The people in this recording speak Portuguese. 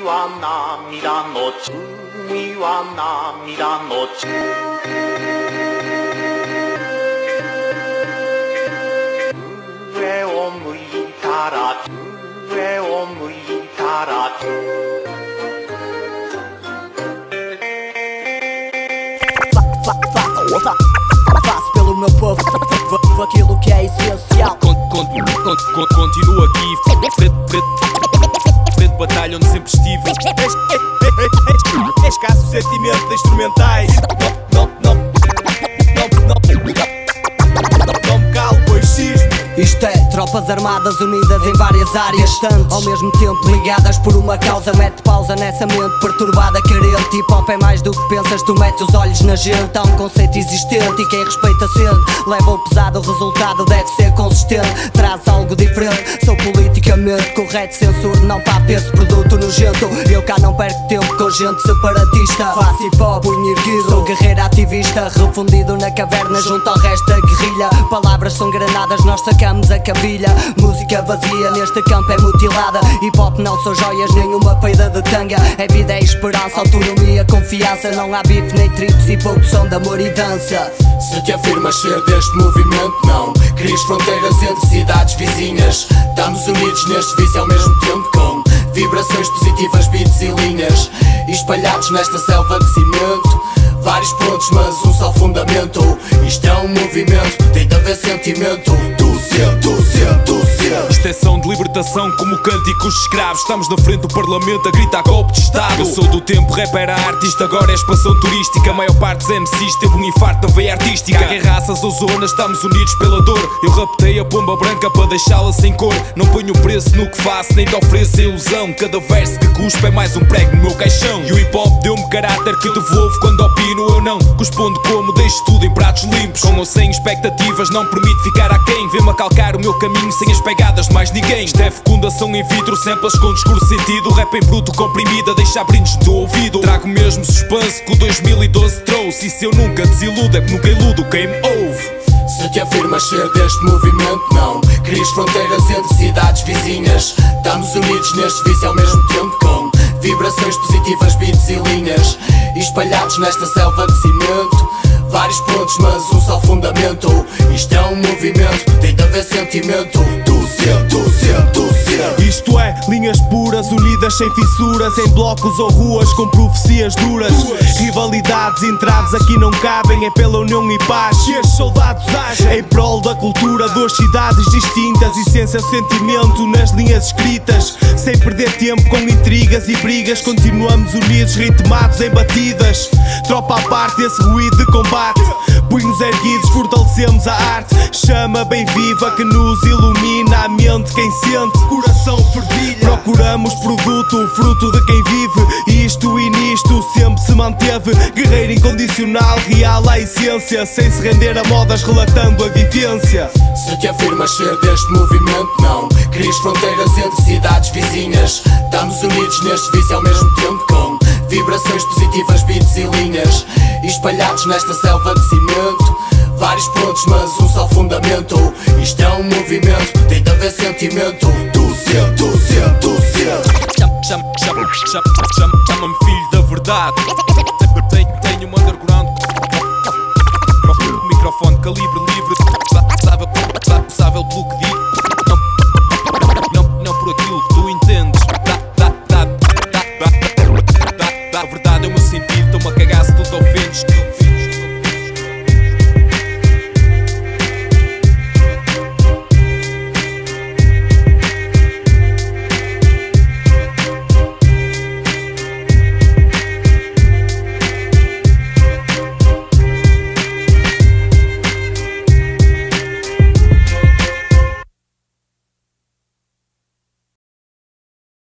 は涙のち海は涙のち上を向いたら上を向いたら Faço pelo meu povo aquilo que é essencial. Continuo aqui, frente batalha onde sempre estive. É escasso o sentimento de instrumentais. Não me calo, pois cismo. Isto é tropas armadas unidas em várias áreas, tanto ao mesmo tempo ligadas por uma causa. Mete pausa nessa mente perturbada, carente. Hip hop é mais do que pensas, tu metes os olhos na gente. Há um conceito existente e quem respeita sente. Leva o pesado, o resultado deve ser consistente. Traz algo diferente, sou politicamente correto. Censuro, não papo esse produto nojento. Eu cá não perco tempo com gente separatista. Faço hip hop, punho erguido, sou guerreiro ativista. Refundido na caverna junto ao resto da guerrilha. Palavras são granadas, nós sacamos a cabilha. Música vazia neste campo é mutilada. Hip hop não são joias, nenhuma peida de tanga. É vida, é esperança, autonomia, confiança. Não há bife nem trips e pouco som de amor e dança. Se te afirmas ser deste movimento, não crias fronteiras entre cidades vizinhas. Estamos unidos neste vício ao mesmo tempo, com vibrações positivas, beats e linhas, espalhados nesta selva de cimento. Vários pontos, mas um só fundamento. Isto é um movimento, tem de haver sentimento. Isto é som de libertação como cânticos de escravos. Estamos na frente do parlamento a gritar golpe de estado. Eu sou do tempo, rap era artista, agora é expansão turística. A maior parte dos MCs teve um infarto na veia artística. Caga em raças ou zonas, estamos unidos pela dor. Eu raptei a bomba branca para deixá-la sem cor. Não ponho preço no que faço, nem te ofereço a ilusão. Cada verso que cuspe é mais um prego no meu caixão. E o hip hop deu-me caráter que devolvo quando opino. Eu não cuspondo como, deixo tudo em pratos limpos. Com ou sem expectativas, não permito ficar aquém. Vê-me a calcar o meu caminho sem as pegadas de mais ninguém. Isto é fecundação in vitro, samples com discurso sentido. Rap em bruto comprimida, deixa brindes no ouvido. Trago mesmo suspense que o 2012 trouxe. E se eu nunca desiludo é que nunca iludo quem me ouve. Se te afirmas ser deste movimento, não crias fronteiras entre cidades vizinhas. Estamos unidos neste vício ao mesmo tempo, com vibrações positivas, beats e linhas, espalhados nesta selva de cimento. Vários pontos, mas um só fundamento. Isto é um movimento, tem de haver sentimento. Isto é, linhas puras, unidas sem fissuras, em blocos ou ruas com profecias duras. Rivalidades, entraves aqui não cabem, é pela união e paz que os soldados agem. Em prol da cultura, duas cidades distintas, essência, sentimento nas linhas escritas. Sem perder tempo com intrigas e brigas, continuamos unidos, ritmados em batidas. Tropa à parte esse ruído de combate, punhos erguidos, fortalecemos a arte. Chama bem viva que nos ilumina a mente, quem sente, coração fervilha. Procuramos produto, fruto de quem vive. Isto e nisto sempre se manteve. Guerreiro incondicional, real à essência, sem se render a modas, relatando a vivência. Se te afirmas ser deste movimento, não crias fronteiras entre cidades vizinhas. Estamos unidos neste vício ao mesmo tempo, com vibrações positivas, beats e linhas, espalhados nesta selva de cimento. Vários pontos, mas um só fundamento. Isto é um movimento, tem de haver sentimento. Chama-me filho da verdade. Tenho um underground, microfone calibre livre, responsável pelo que digo.